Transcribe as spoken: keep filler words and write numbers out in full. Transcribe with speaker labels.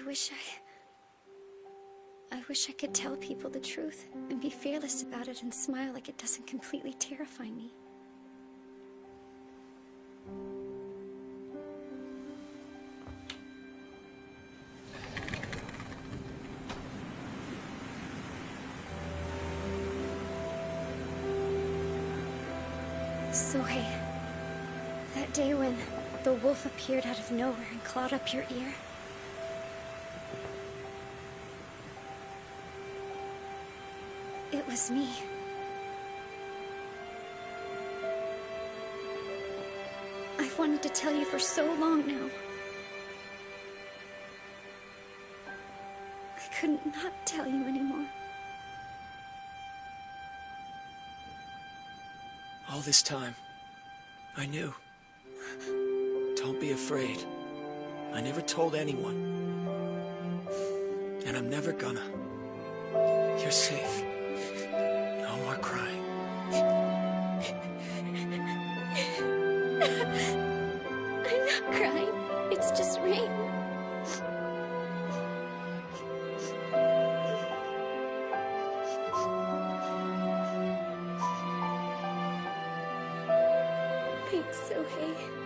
Speaker 1: wish I... I wish I could tell people the truth and be fearless about it and smile like it doesn't completely terrify me. So hey, that day when the wolf appeared out of nowhere and clawed up your ear, it was me. I've wanted to tell you for so long now. I couldn't not tell you anymore.
Speaker 2: All this time, I knew. Don't be afraid. I never told anyone. And I'm never gonna. You're safe. No more crying.
Speaker 1: I'm not crying. It's just rain. Thanks, Sohei.